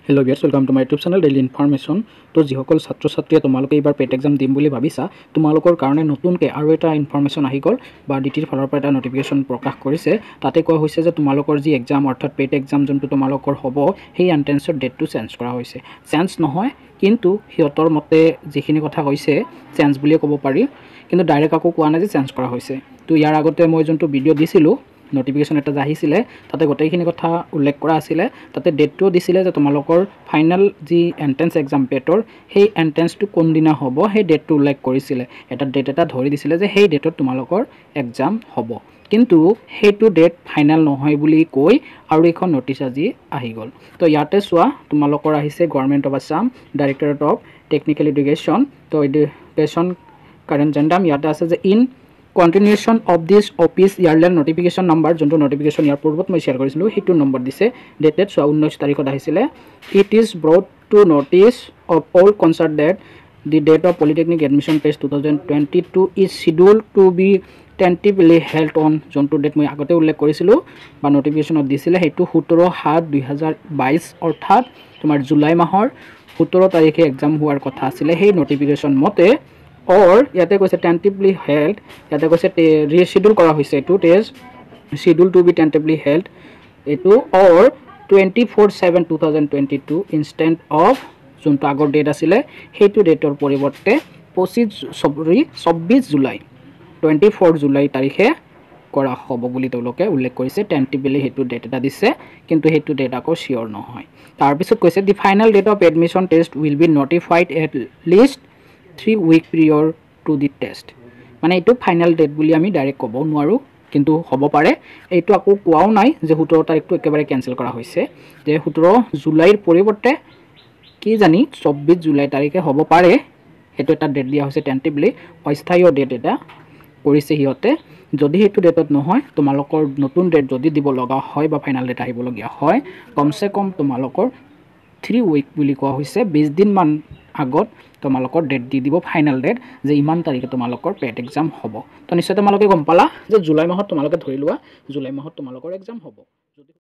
Hello viewers, welcome to my YouTube channel Daily Information. তো যিসকল ছাত্ৰ ছাত্ৰীয়ে তোমালোকে এইবাৰ পেট এক্সাম দিম বুলি ভাবিছা তোমালোকৰ কাৰণে নতুনকৈ আৰু এটা ইনফৰমেশ্যন আহি গ'ল বা ডিটিৰ ফালৰ পৰা এটা নটিফিকেশ্যন প্ৰকাশ কৰিছে। তাতে কোৱা হৈছে যে তোমালোকৰ যি এক্সাম অৰ্থাৎ পেট এক্সাম যোনটো তোমালোকৰ হ'ব সেই এন্ট্ৰেন্সৰ ডেটটো চেঞ্জ কৰা হৈছে। চেঞ্জ নহয় কিন্তু সিহঁতৰ মতে যিখিনি কথা কৈছে চেঞ্জ বুলিয়ে ক'ব পাৰি, কিন্তু ডাইৰেক্ট আকৌ কোৱা নাই যে চেঞ্জ কৰা হৈছে। তো ইয়াৰ আগতে মই যোনটো ভিডিঅ' দিছিলোঁ নটিফিকেশ্যন এটা আহিছিলে তাতে গোটেইখিনি কথা উল্লেখ কৰা আছিলে। তাতে ডেটটো দিছিলে যে তোমালোকৰ ফাইনেল যি এন্ট্ৰেন্স এক্সাম পেটৰ সেই এন্ট্ৰেন্সটো কোনদিনা হ'ব সেই ডেটটো উল্লেখ কৰিছিলে। এটা ডেট এটা ধৰি দিছিলে যে সেই ডেটত তোমালোকৰ এক্সাম হ'ব, কিন্তু সেইটো ডেট ফাইনেল নহয় বুলি কৈ আৰু এখন নটিচ আজি আহি গ'ল। তো ইয়াতে চোৱা তোমালোকৰ আহিছে government of Assam directorate of technical education. তো এডুকেশ্যন কাৰেণ্ট জেণ্ডাম ইয়াতে আছে যে in continuation of this office yearly notification number যোনটো notification ইয়াৰ পূৰ্বত মই শ্বেয়াৰ কৰিছিলোঁ সেইটো নম্বৰ দিছে ডেটেড 19 তাৰিখত আহিছিলে। it is brought to notice of all concerned that the date of Polytechnic admission test 2022 is scheduled to be tentatively held on যোনটো ডেট মই আগতে উল্লেখ কৰিছিলোঁ বা নটিফিকেশ্যনত দিছিলে সেইটো 17/7/2022 অৰ্থাৎ তোমাৰ জুলাই মাহৰ 17 তাৰিখে এক্সাম হোৱাৰ কথা আছিলে সেই নটিফিকেশ্যন মতে। or ইয়াতে কৈছে tentatively held, ইয়াতে কৈছে reschedule কৰা হৈছে এইটো test schedule to be tentatively held এইটো or 24/7/2022 instead of যোনটো আগৰ ডেট আছিলে সেইটো ডেটৰ পৰিৱৰ্তে 24 জুলাই 24 জুলাই তাৰিখে কৰা হ'ব বুলি তেওঁলোকে উল্লেখ কৰিছে। টেন্টিভলি সেইটো ডেট এটা দিছে কিন্তু সেইটো ডেট আকৌ চিয়ৰ নহয়। তাৰপিছত কৈছে the final date of admission test will be notified at least 3 week prior to the test। মানে এইটো ফাইনেল ডেট বুলি আমি ডাইৰেক্ট ক'ব নোৱাৰোঁ, কিন্তু হ'ব পাৰে। এইটো আকৌ কোৱাও নাই যে 17 তাৰিখটো একেবাৰে কেঞ্চেল কৰা হৈছে, যে 17 জুলাইৰ পৰিৱৰ্তে কি জানি 24 জুলাই তাৰিখে হ'ব পাৰে। সেইটো এটা ডেট দিয়া হৈছে টেন্টিভলি, অস্থায়ী ডেট এটা কৰিছে সিহঁতে। যদি সেইটো ডেটত নহয় তোমালোকৰ নতুন ডেট যদি দিব লগা হয় বা ফাইনেল ডেট আহিবলগীয়া হয় কমচে কম তোমালোকৰ 3 week বুলি কোৱা হৈছে 20 দিনমান আগত তোমালোকৰ ডেট দি দিব ফাইনেল ডেট যে ইমান তাৰিখে তোমালোকৰ পেট এক্সাম হ'ব। তো নিশ্চয় তোমালোকে গম পালা যে জুলাই মাহত তোমালোকে ধৰি লোৱা জুলাই মাহত তোমালোকৰ এক্সাম হ'ব।